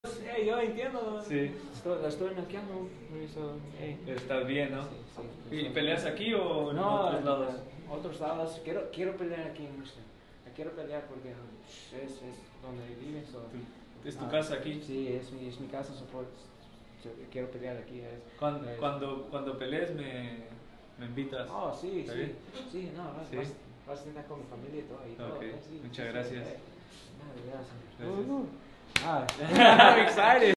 Yo entiendo. Sí. La estoy noqueando. Estás bien, ¿no? Sí, ¿Y peleas aquí o en no, otros lados? En otros lados. Quiero pelear aquí en Houston. Quiero pelear porque es donde vives. ¿Es tu casa aquí? Sí, es mi casa. Quiero pelear aquí. Cuando pelees me invitas. Oh, sí, ¿Está sí. bien? Sí, no, ¿Sí? vas a estar con mi familia y todo. Y todo, Ok, sí, muchas sí, gracias. Gracias. Gracias. I'm excited.